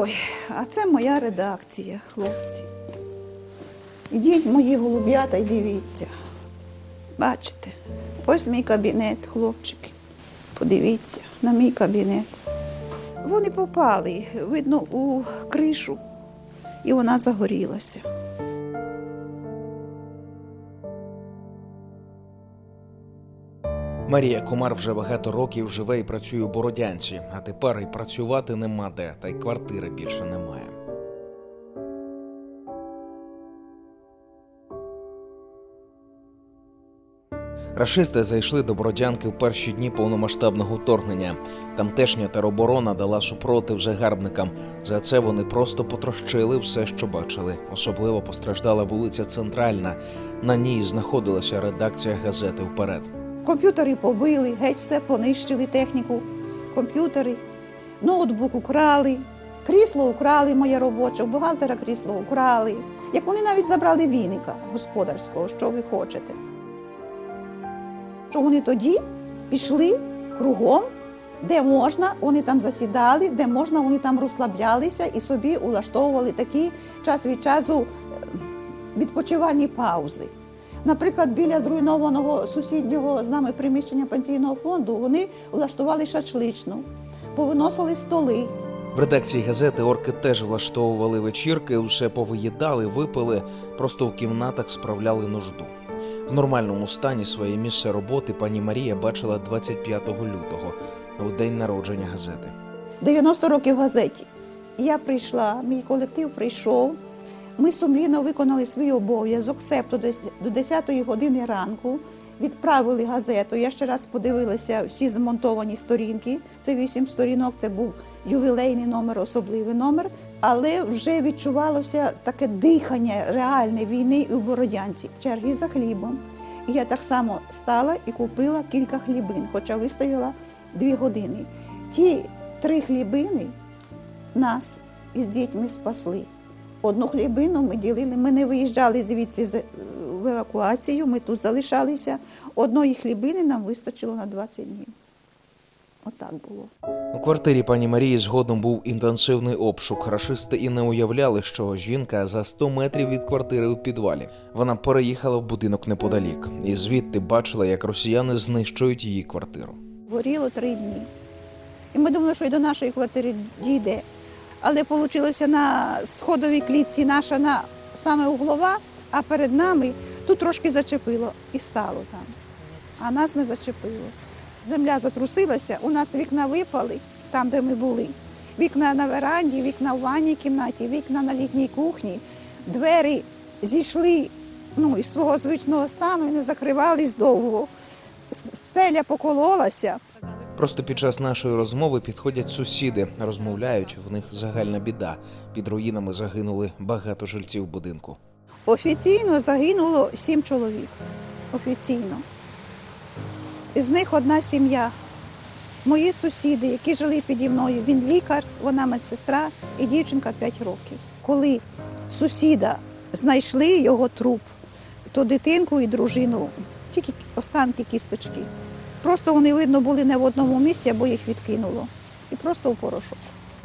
Ой, а це моя редакція, хлопці. Ідіть, мої голуб'ята, і дивіться. Бачите? Ось мій кабінет, хлопчики. Подивіться на мій кабінет. Вони попали, видно, у кришу, і вона загорілася. Марія Комар вже багато років живе і працює у Бородянці, а тепер і працювати нема де, та й квартири більше немає. Рашисти зайшли до Бородянки в перші дні повномасштабного вторгнення. Тамтешня тероборона дала супротив загарбникам. За це вони просто потрощили все, що бачили. Особливо постраждала вулиця Центральна. На ній знаходилася редакція газети «Вперед». Комп'ютери побили, геть все понищили, техніку, комп'ютери, ноутбук украли, крісло украли моє робоче, бухгалтера крісло украли. Як вони навіть забрали віника господарського, що ви хочете. Що вони тоді пішли кругом, де можна, вони там засідали, де можна, вони там розслаблялися і собі улаштовували такі час від часу відпочивальні паузи. Наприклад, біля зруйнованого сусіднього з нами приміщення пенсійного фонду вони влаштували шашличну, повиносили столи. В редакції газети орки теж влаштовували вечірки, усе повиїдали, випили, просто в кімнатах справляли нужду. В нормальному стані своє місце роботи пані Марія бачила 25 лютого, у день народження газети. 90 років газеті. Я прийшла, мій колектив прийшов. Ми сумлінно виконали свій обов'язок, себто до 10-ї години ранку відправили газету. Я ще раз подивилася всі змонтовані сторінки. Це 8 сторінок, це був ювілейний номер, особливий номер. Але вже відчувалося таке дихання реальне війни у Бородянці. Черги за хлібом. І я так само стала і купила кілька хлібин, хоча вистояла 2 години. Ті 3 хлібини нас із дітьми спасли. Одну хлібину ми ділили, ми не виїжджали звідси в евакуацію, ми тут залишалися. Одної хлібини нам вистачило на 20 днів. Отак було. У квартирі пані Марії згодом був інтенсивний обшук. Рашисти і не уявляли, що жінка за 100 метрів від квартири у підвалі. Вона переїхала в будинок неподалік. І звідти бачила, як росіяни знищують її квартиру. Горіло 3 дні. І ми думали, що і до нашої квартири дійде. Але вийшло на сходовій клітці наша саме углова, а перед нами тут трошки зачепило і стало там. А нас не зачепило. Земля затрусилася, у нас вікна випали, там, де ми були. Вікна на веранді, вікна в ванній кімнаті, вікна на літній кухні. Двері зійшли із свого звичного стану і не закривались довго. Стеля покололася. Просто під час нашої розмови підходять сусіди, розмовляють, в них загальна біда. Під руїнами загинули багато жильців будинку. Офіційно загинуло 7 чоловік. Офіційно. Із них одна сім'я. Мої сусіди, які жили піді мною, він лікар, вона медсестра і дівчинка 5 років. Коли сусіда знайшли його труп, то дитинку і дружину, тільки останки кісточки. Просто вони, видно, були не в одному місці, або їх відкинуло. І просто в порошок.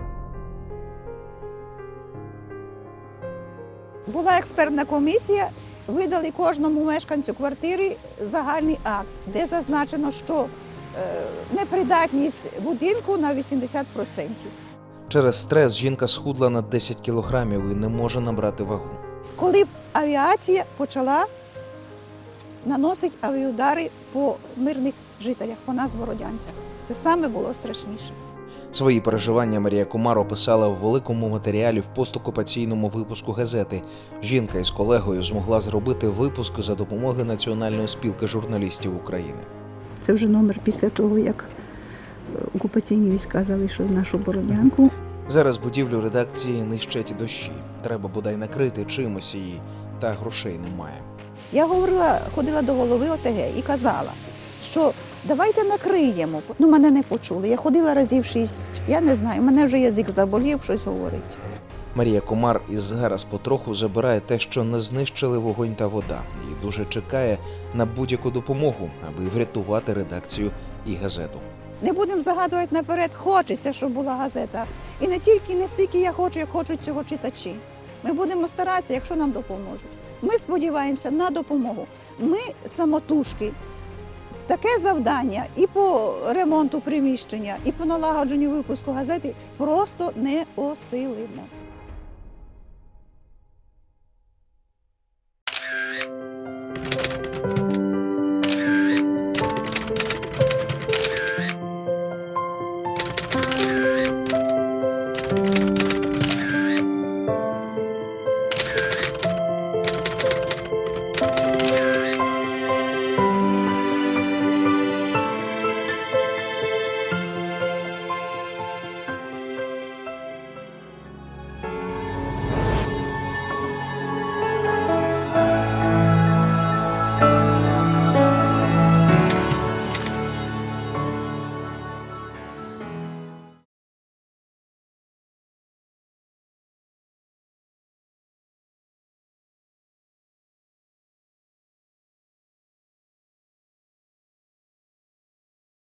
Була експертна комісія, видали кожному мешканцю квартири загальний акт, де зазначено, що непридатність будинку на 80%. Через стрес жінка схудла на 10 кілограмів і не може набрати вагу. Коли авіація почала наносити авіаудари по мирних жителях, по нас, бородянцях. Це саме було страшніше. Свої переживання Марія Комар описала в великому матеріалі в постокупаційному випуску газети. Жінка із колегою змогла зробити випуск за допомоги Національної спілки журналістів України. Це вже номер після того, як окупаційні війська залишили нашу Бородянку. Зараз будівлю редакції нищать дощі. Треба бодай накрити чимось її, та грошей немає. Я ходила до голови ОТГ і казала, що давайте накриємо. Мене не почули. Я ходила разів 6. Я не знаю, мене вже язик заболів, щось говорить. Марія Комар і зараз потроху забирає те, що не знищили вогонь та вода. І дуже чекає на будь-яку допомогу, аби врятувати редакцію і газету. Не будемо загадувати наперед, хочеться, щоб була газета. І не стільки я хочу, як хочуть цього читачі. Ми будемо старатися, якщо нам допоможуть. Ми сподіваємося на допомогу. Ми самотужки. Таке завдання і по ремонту приміщення, і по налагодженню випуску газети просто не осилимо.